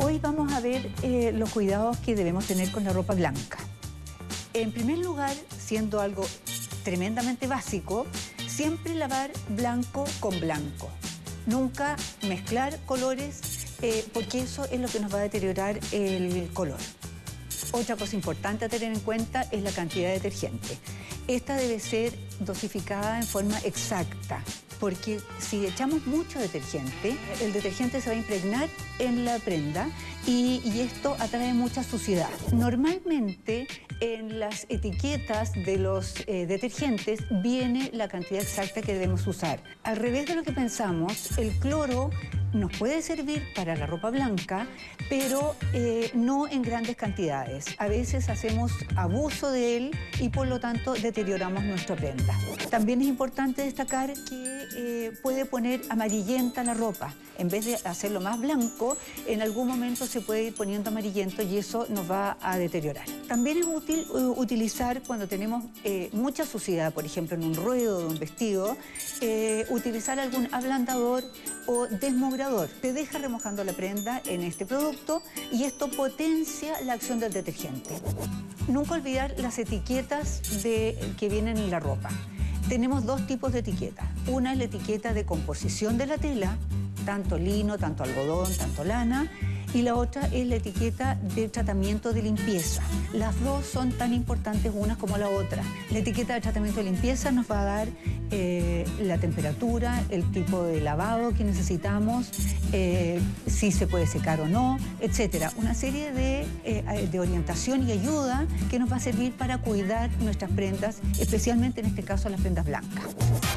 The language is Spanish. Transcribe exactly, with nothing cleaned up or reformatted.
Hoy vamos a ver eh, los cuidados que debemos tener con la ropa blanca. En primer lugar, siendo algo tremendamente básico, siempre lavar blanco con blanco. Nunca mezclar colores eh, porque eso es lo que nos va a deteriorar el color. Otra cosa importante a tener en cuenta es la cantidad de detergente. Esta debe ser dosificada en forma exacta, porque si echamos mucho detergente, el detergente se va a impregnar en la prenda y, y esto atrae mucha suciedad. Normalmente en las etiquetas de los eh, detergentes viene la cantidad exacta que debemos usar. Al revés de lo que pensamos, el cloro nos puede servir para la ropa blanca, pero eh, no en grandes cantidades. A veces hacemos abuso de él y por lo tanto deterioramos nuestra prenda. También es importante destacar que eh, puede poner amarillenta la ropa. En vez de hacerlo más blanco, en algún momento se puede ir poniendo amarillento y eso nos va a deteriorar. También es útil uh, utilizar cuando tenemos eh, mucha suciedad, por ejemplo en un ruedo de un vestido, eh, utilizar algún ablandador o desmogrador. Te deja remojando la prenda en este producto y esto potencia la acción del detergente. Nunca olvidar las etiquetas de, que vienen en la ropa. Tenemos dos tipos de etiquetas. Una es la etiqueta de composición de la tela, tanto lino, tanto algodón, tanto lana, y la otra es la etiqueta de tratamiento de limpieza. Las dos son tan importantes una como la otra. La etiqueta de tratamiento de limpieza nos va a dar eh, la temperatura, el tipo de lavado que necesitamos, eh, si se puede secar o no, etcétera. Una serie de, eh, de orientación y ayuda que nos va a servir para cuidar nuestras prendas, especialmente en este caso las prendas blancas.